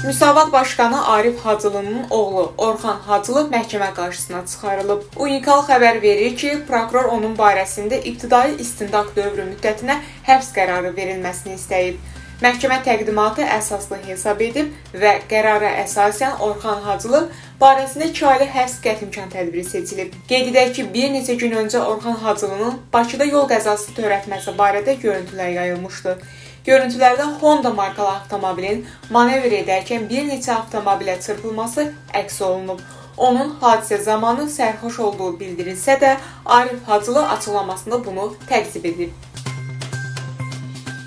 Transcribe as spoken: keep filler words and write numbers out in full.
Müsavat Başqanı Arif Hacılının oğlu Orxan Hacılı məhkəmə qarşısına çıxarılıb. Unikal xəbər verir ki, prokuror onun barəsində ibtidai istintaq dövrü müddətinə həbs qərarı verilməsini istəyib. Məhkəmə təqdimatı əsaslı hesab edib və qərara əsasən Orxan Hacılı barəsində iki aylı həbs qəti imkan tədbiri seçilib. Qeyd edək ki, bir neçə gün öncə Orxan Hacılının Bakıda yol qəzası törətməsi barədə görüntülər yayılmışdı. Görüntülərdə Honda markalı avtomobilin manevr edərkən bir neçə avtomobilə çırpılması əks olunub. Onun hadisə zamanı sərxoş olduğu bildirilsə də, Arif Hacılı açıqlamasında bunu təkzib edib.